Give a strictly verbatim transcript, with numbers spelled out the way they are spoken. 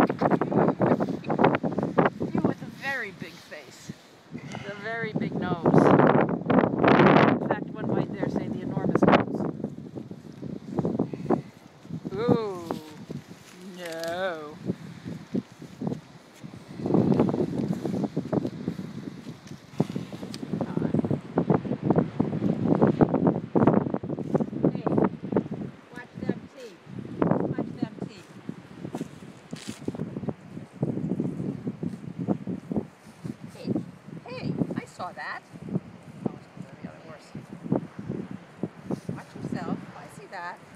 You with a very big face. A very big nose. In fact, one might dare say the enormous nose. Ooh. No. Saw that. Oh, it's the other horse. Watch yourself. I see that.